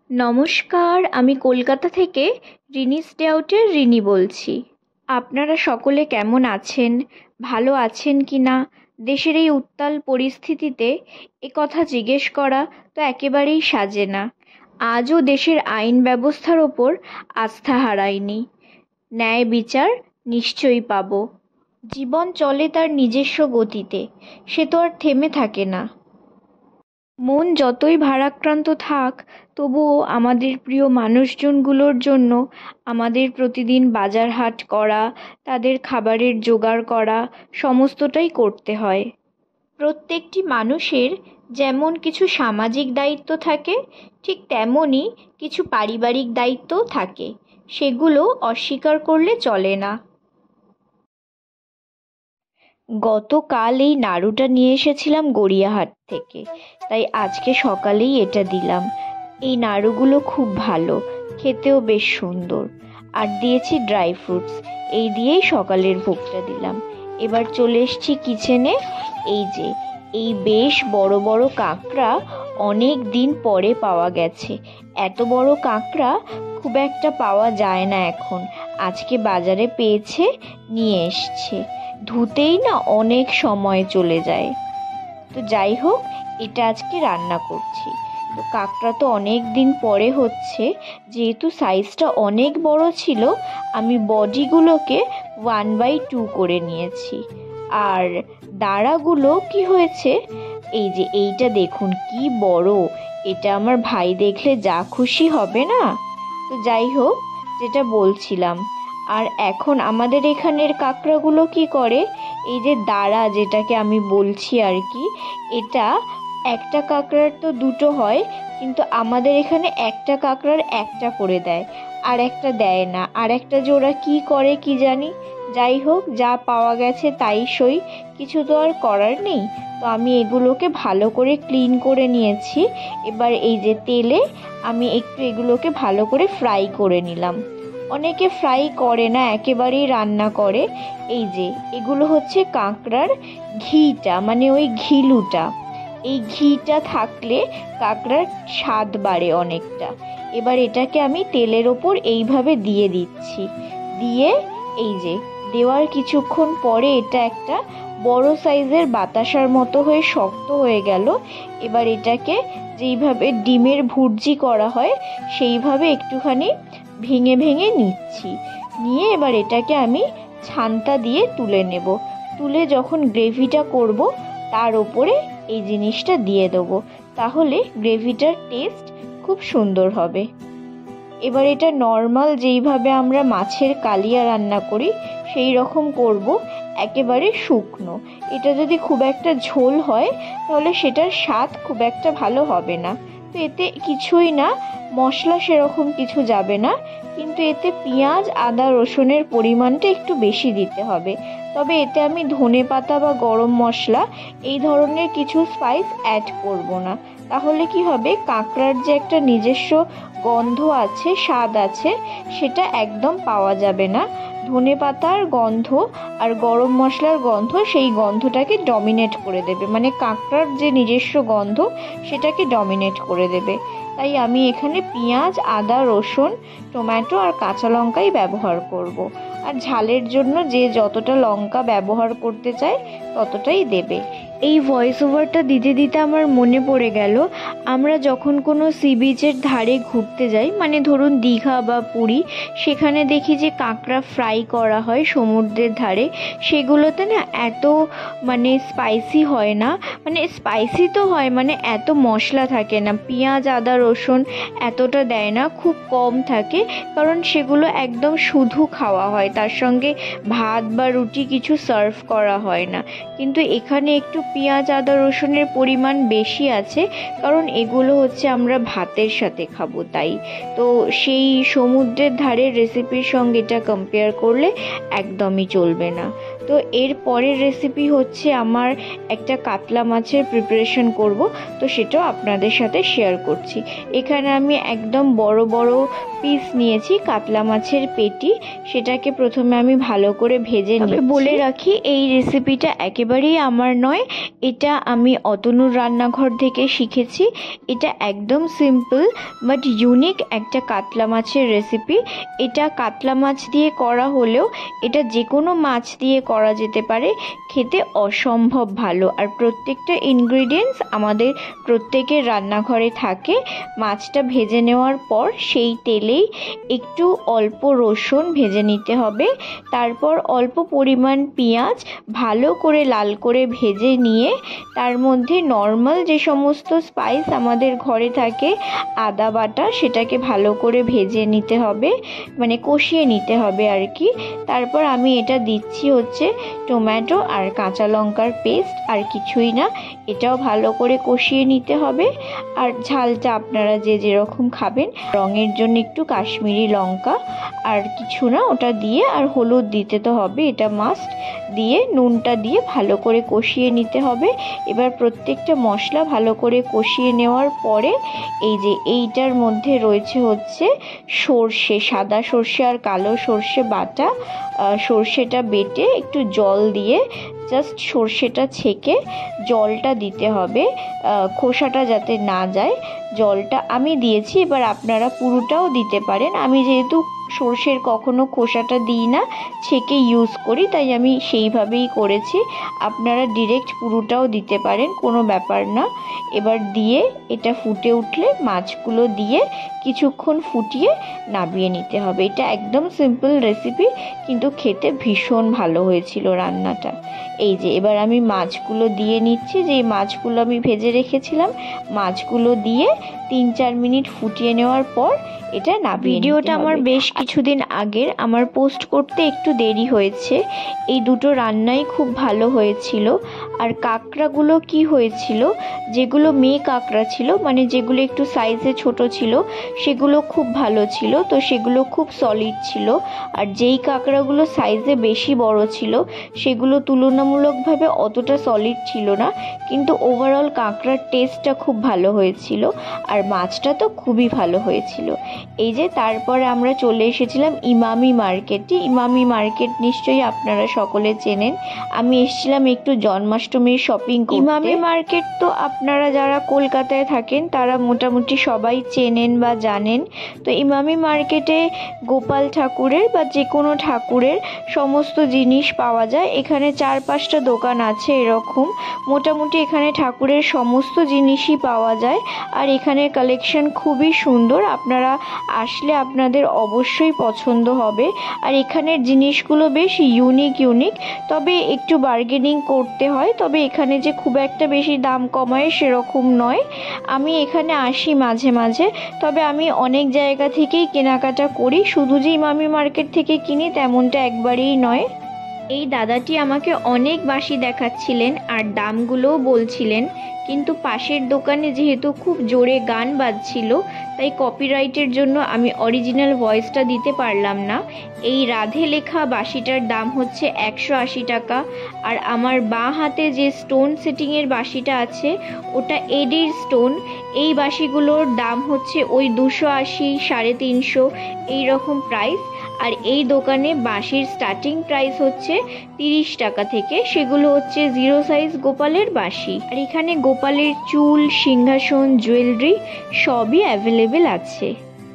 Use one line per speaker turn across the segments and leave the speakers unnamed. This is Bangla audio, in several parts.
নমস্কার, আমি কলকাতা থেকে রিনিস ডেআউটের রিনি বলছি। আপনারা সকলে কেমন আছেন, ভালো আছেন কি না? দেশের এই উত্তাল পরিস্থিতিতে কথা জিজ্ঞেস করা তো একেবারেই সাজে না। আজও দেশের আইন ব্যবস্থার ওপর আস্থা হারাইনি। ন্যায় বিচার নিশ্চয়ই পাব। জীবন চলে তার নিজস্ব গতিতে, সে তো আর থেমে থাকে না। মন যতই ভারাক্রান্ত থাক, তবুও আমাদের প্রিয় মানুষজনগুলোর জন্য আমাদের প্রতিদিন বাজার হাট করা, তাদের খাবারের জোগাড় করা, সমস্তটাই করতে হয়। প্রত্যেকটি মানুষের যেমন কিছু সামাজিক দায়িত্ব থাকে, ঠিক তেমনই কিছু পারিবারিক দায়িত্বও থাকে। সেগুলো অস্বীকার করলে চলে না। গতকাল এই নাড়ুটা নিয়ে এসেছিলাম গড়িয়াহাট থেকে, তাই আজকে সকালেই এটা দিলাম। এই নাড়ুগুলো খুব ভালো, খেতেও বেশ সুন্দর। আর দিয়েছি ড্রাই ফ্রুটস। এই দিয়েই সকালের ভোগটা দিলাম। এবার চলে এসেছি কিচেনে। এই বেশ বড় বড় কাঁকড়া অনেক দিন পরে পাওয়া গেছে। এত বড় কাঁকড়া খুব একটা পাওয়া যায় না এখন। আজকে বাজারে পেয়েছে, নিয়ে এসছে। ধুতেই না অনেক সময় চলে যায়। তো যাই হোক, এটা আজকে রান্না করছি। তো কাঁকড়া তো অনেক দিন পরে হচ্ছে, যেহেতু সাইজটা অনেক বড় ছিল, আমি বডিগুলোকে 1/2 করে নিয়েছি। আর দাঁড়াগুলো কি হয়েছে, এইটা দেখুন কি বড়। এটা আমার ভাই দেখলে যা খুশি হবে না। তো যাই হোক, যেটা বলছিলাম, আর এখন আমাদের এখানের কাঁকড়াগুলো কি করে, এই যে দাঁড়া যেটাকে আমি বলছি আর কি, এটা একটা কাঁকড়ার তো দুটো হয়, কিন্তু আমাদের এখানে একটা কাঁকড়ার একটা করে দেয়, আর একটা দেয় না। আর একটা যে ওরা কী করে কি জানি। যাই হোক, যা পাওয়া গেছে তাই সই, কিছু তো আর করার নেই। তো আমি এগুলোকে ভালো করে ক্লিন করে নিয়েছি। এবার এই যে তেলে আমি একটু এগুলোকে ভালো করে ফ্রাই করে নিলাম। অনেকে ফ্রাই করে না, একেবারেই রান্না করে। এগুলো হচ্ছে কাঁকড়ার ঘিটা, মানে ওই ঘিলুটা। এই ঘিটা থাকলে কাঁকড়ার স্বাদ বাড়ে অনেকটা। এবার এটাকে আমি তেলের ওপর এইভাবে দিয়ে দিচ্ছি। দিয়ে দেওয়ার কিছুক্ষণ পরে এটা একটা বড় সাইজের বাতাসার মতো হয়ে শক্ত হয়ে গেল। এবার এটাকে যেইভাবে ডিমের ভুর্জি করা হয় সেইভাবে একটুখানি ভেঙে ভেঙে নিচ্ছি। নিয়ে এবার এটাকে আমি ছান্তা দিয়ে তুলে নেব। তুলে যখন গ্রেভিটা করব, তার ওপরে এই জিনিসটা দিয়ে দেবো। তাহলে গ্রেভিটার টেস্ট খুব সুন্দর হবে। এবার এটা নর্মাল যেইভাবে আমরা মাছের কালিয়া রান্না করি সেই রকম করব, একেবারে শুকনো। এটা যদি খুব একটা ঝোল হয় তাহলে সেটার স্বাদ খুব একটা ভালো হবে না। তো এতে কিছুই না, মশলা সেরকম কিছু যাবে না, কিন্তু এতে পেঁয়াজ আদা রসুনের পরিমাণটা একটু বেশি দিতে হবে। তবে এতে আমি ধনেপাতা বা গরম মশলা এই ধরনের কিছু স্পাইস অ্যাড করব না। তাহলে কি হবে, কাঁকড়ার যে একটা নিজস্ব গন্ধ আছে, স্বাদ আছে, সেটা একদম পাওয়া যাবে না। ধনেপাতার গন্ধ আর গরম মশলার গন্ধ সেই গন্ধটাকে ডমিনেট করে দেবে, মানে কাঁকড়ার যে নিজস্ব গন্ধ সেটাকে ডমিনেট করে দেবে। তাই আমি এখানে পেঁয়াজ আদা রসুন টমেটো আর কাঁচা লঙ্কাই ব্যবহার করব। আর ঝালের জন্য যে যতটা লঙ্কা ব্যবহার করতে চায় ততটাই দেবে। এই ভয়েস ওভারটা দিতে দিতে আমার মনে পড়ে গেল, আমরা যখন কোনো সি বিচের ধারে ঘুরতে যাই, মানে ধরুন দীঘা বা পুরী, সেখানে দেখি যে কাঁকড়া ফ্রাই করা হয় সমুদ্রের ধারে। সেগুলোতে না এত মানে স্পাইসি হয় না, মানে স্পাইসি তো হয়, মানে এত মশলা থাকে না, পেঁয়াজ আদা রসুন এতটা দেয় না, খুব কম থাকে। কারণ সেগুলো একদম শুধু খাওয়া হয়, তার সঙ্গে ভাত বা রুটি কিছু সার্ভ করা হয় না। কিন্তু এখানে একটু পেঁয়াজ আদা রসুনের পরিমাণ বেশি আছে, কারণ এগুলো হচ্ছে আমরা ভাতের সাথে খাবো তাই। তো সেই সমুদ্রের ধারের রেসিপির সঙ্গে এটা কম্পেয়ার করলে একদমই চলবে না। তো এর পরের রেসিপি হচ্ছে আমার একটা কাতলা মাছের প্রিপারেশন করব, তো সেটাও আপনাদের সাথে শেয়ার করছি। এখানে আমি একদম বড় বড় পিস নিয়েছি কাতলা মাছের পেটি, সেটাকে প্রথমে আমি ভালো করে ভেজে নিই। বলে রাখি এই রেসিপিটা একেবারেই আমার নয়, এটা আমি অতনুর রান্নাঘর থেকে শিখেছি। এটা একদম সিম্পল বাট ইউনিক একটা কাতলা মাছের রেসিপি। এটা কাতলা মাছ দিয়ে করা হলেও এটা যে কোনো মাছ দিয়ে করা যেতে পারে, খেতে অসম্ভব ভালো। আর প্রত্যেকটা ইনগ্রিডিয়েন্টস আমাদের প্রত্যেকের রান্নাঘরে থাকে। মাছটা ভেজে নেওয়ার পর সেই তেলেই একটু অল্প রসুন ভেজে নিতে হবে, তারপর অল্প পরিমাণ পেঁয়াজ ভালো করে লাল করে ভেজে নিয়ে তার মধ্যে নর্মাল যে সমস্ত স্পাইস আমাদের ঘরে থাকে, আদা বাটা, সেটাকে ভালো করে ভেজে নিতে হবে, মানে কষিয়ে নিতে হবে আর কি। তারপর আমি এটা দিচ্ছি হচ্ছে টমেটো আর কাঁচা লঙ্কার পেস্ট, আর কিছুই না। এটাও ভালো করে কষিয়ে নিতে হবে। আর ঝালটা আপনারা যে যেরকম খাবেন, রঙের জন্য একটু কাশ্মীরি লঙ্কা আর কিছু না, ওটা দিয়ে, আর হলুদ দিতে তো হবে, এটা মাস্ট, দিয়ে নুনটা দিয়ে ভালো করে কষিয়ে নিতে হবে। এবার প্রত্যেকটা মশলা ভালো করে কষিয়ে নেওয়ার পরে এই যে এইটার মধ্যে রয়েছে হচ্ছে সর্ষে, সাদা সর্ষে আর কালো সর্ষে বাটা। সর্ষেটা বেটে একটু জল দিয়ে জাস্ট সর্ষেটা ছেঁকে জলটা দিতে হবে, খোসাটা যাতে না যায়, জলটা আমি দিয়েছি। এবার আপনারা পুরোটাও দিতে পারেন। আমি যেহেতু সর্ষের কখনো খোসাটা দিই না, ছেঁকে ইউজ করি, তাই আমি সেইভাবেই করেছি। আপনারা ডিরেক্ট পুরোটাও দিতে পারেন, কোনো ব্যাপার না। এবার দিয়ে এটা ফুটে উঠলে মাছগুলো দিয়ে কিছুক্ষণ ফুটিয়ে নামিয়ে নিতে হবে। এটা একদম সিম্পল রেসিপি, কিন্তু খেতে ভীষণ ভালো হয়েছিল রান্নাটা। এই যে এবার আমি মাছগুলো দিয়ে নিচ্ছি, যে মাছগুলো আমি ভেজে রেখেছিলাম, মাছগুলো দিয়ে 3-4 মিনিট ফুটিয়ে নেওয়ার পর এটা নামিয়ে। ভিডিওটা আমার বেশ কিছুদিন আগের, আমার পোস্ট করতে একটু দেরি হয়েছে। এই দুটো রান্নাই খুব ভালো হয়েছিল। আর কাঁকড়াগুলো কি হয়েছিল, যেগুলো মেয়ে কাঁকড়া ছিল, মানে যেগুলো একটু সাইজে ছোট ছিল, সেগুলো খুব ভালো ছিল, তো সেগুলো খুব সলিড ছিল। আর যেই কাঁকড়াগুলো সাইজে বেশি বড় ছিল, সেগুলো তুলনামূলকভাবে অতটা সলিড ছিল না, কিন্তু ওভারঅল কাঁকড়ার টেস্টটা খুব ভালো হয়েছিল। আর মাছটা তো খুবই ভালো হয়েছিল। এই যে তারপরে আমরা চলে এসেছিলাম ইমামি মার্কেটে। ইমামি মার্কেট নিশ্চয়ই আপনারা সকলে চেনেন। আমি এসেছিলাম একটু জন্মাষ্টমীর শপিং করতে। ইমামি মার্কেট তো আপনারা যারা কলকাতায় থাকেন তারা মোটামুটি সবাই চেনেন বা জানেন। তো ইমামি মার্কেটে গোপাল ঠাকুরের বা যে কোনো ঠাকুরের সমস্ত জিনিস পাওয়া যায়। এখানে 4-5টা দোকান আছে এরকম, মোটামুটি এখানে ঠাকুরের সমস্ত জিনিসই পাওয়া যায়। আর এখানের কালেকশন খুবই সুন্দর, আপনারা আসলে আপনাদের অবশ্যই পছন্দ হবে। আর এখানের জিনিসগুলো বেশ ইউনিক, তবে একটু বার্গেনিং করতে হয়। তবে এখানে যে খুব একটা বেশি দাম কমায় সেরকম নয়। আমি এখানে আসি মাঝে মাঝে, তবে আমি অনেক জায়গা থেকেই কেনাকাটা করি, শুধু যে ইমামি মার্কেট থেকে কিনি তেমনটা একবারেই নয়। এই দাদাটি আমাকে অনেক বাঁশি দেখাচ্ছিলেন আর দামগুলোও বলছিলেন, কিন্তু পাশের দোকানে যেহেতু খুব জোরে গান বাজছিল, তাই কপিরাইটের জন্য আমি অরিজিনাল ভয়েসটা দিতে পারলাম না। এই রাধে লেখা বাঁশিটার দাম হচ্ছে 180 টাকা। আর আমার বাঁ হাতে যে স্টোন সেটিংয়ের বাঁশিটা আছে, ওটা এডির স্টোন। এই বাঁশিগুলোর দাম হচ্ছে ওই 280, 350 এইরকম প্রাইস। আর এই দোকানে বাঁশির স্টার্টিং প্রাইস হচ্ছে 30 টাকা থেকে, সেগুলো হচ্ছে 0 সাইজ গোপালের বাঁশি। আর এখানে গোপালের চুল, সিংহাসন, জুয়েলারি সবই অ্যাভেলেবেল আছে।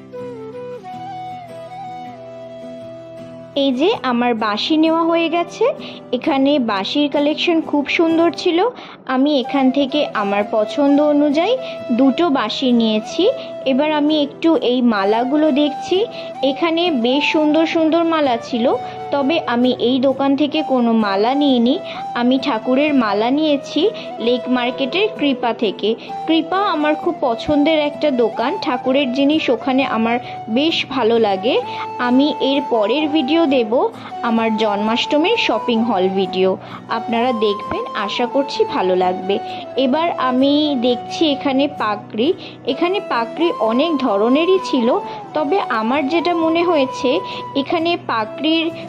এই যে আমার বাঁশি নেওয়া হয়ে গেছে। এখানে বাঁশির কালেকশন খুব সুন্দর ছিল। আমি এখান থেকে আমার পছন্দ অনুযায়ী 2টো বাঁশি নিয়েছি। এবার আমি একটু এই মালাগুলো দেখছি। এখানে বেশ সুন্দর সুন্দর মালা ছিল, তবে আমি এই দোকান থেকে কোনো মালা নিইনি। আমি ঠাকুরের মালা নিয়েছি লেক মার্কেটের কৃপা থেকে। কৃপা আমার খুব পছন্দের একটা দোকান, ঠাকুরের জিনিস ওখানে আমার বেশ ভালো লাগে। আমি এর পরের ভিডিও দেব আমার জন্মাষ্টমীর শপিং হল ভিডিও, আপনারা দেখবেন, আশা করছি ভালো লাগবে। এবার আমি দেখছি এখানে পাকড়ি। এখানে পাকড়ি অনেক ধরনেরই ছিল, তবে আমার যেটা মনে হয়েছে এখানে পাকড়ির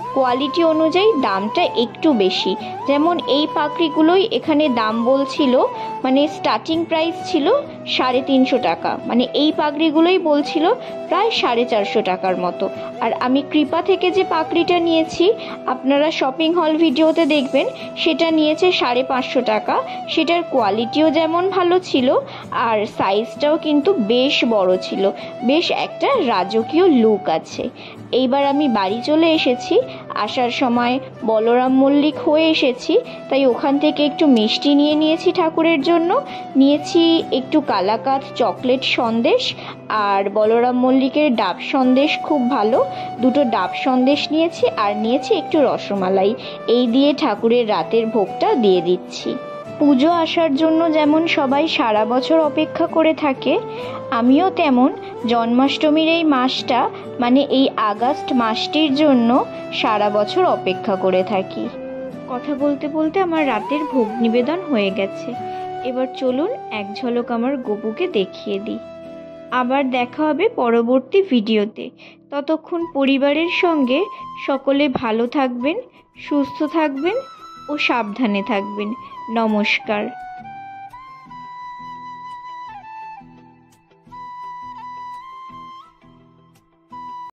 কোয়ালিটি অনুযায়ী দামটা একটু বেশি। যেমন এই পাপড়িগুলোই এখানে দাম বলছিল, মানে স্টার্টিং প্রাইস ছিল 350 টাকা, মানে এই পাপড়িগুলোই বলছিল প্রায় 450 টাকার মতো। আর আমি কৃপা থেকে যে পাপড়িটা নিয়েছি, আপনারা শপিং হল ভিডিওতে দেখবেন, সেটা নিয়েছে 550 টাকা। সেটার কোয়ালিটিও যেমন ভালো ছিল আর সাইজটাও কিন্তু বেশ বড় ছিল, বেশ একটা রাজকীয় লুক আছে। এইবার আমি বাড়ি চলে এসেছি, আসার সময় বলরাম মল্লিক হয়ে এসেছি, তাই ওখান থেকে একটু মিষ্টি নিয়ে নিয়েছি ঠাকুরের জন্য। নিয়েছি একটু কালাকাঁদ চকলেট সন্দেশ, আর বলরাম মল্লিকের ডাব সন্দেশ খুব ভালো, দুটো ডাব সন্দেশ নিয়েছি, আর নিয়েছি একটু রসমালাই। এই দিয়ে ঠাকুরের রাতের ভোগটা দিয়ে দিচ্ছি। পুজো আসার জন্য যেমন সবাই সারা বছর অপেক্ষা করে থাকে, আমিও তেমন জন্মাষ্টমীর এই মাসটা, মানে এই আগস্ট মাসটির জন্য সারা বছর অপেক্ষা করে থাকি। কথা বলতে বলতে আমার রাতের ভোগ নিবেদন হয়ে গেছে। এবার চলুন এক ঝলক আমার গপুকে দেখিয়ে দিই। আবার দেখা হবে পরবর্তী ভিডিওতে। ততক্ষণ পরিবারের সঙ্গে সকলে ভালো থাকবেন, সুস্থ থাকবেন ও সাবধানে থাকবেন। নমস্কার।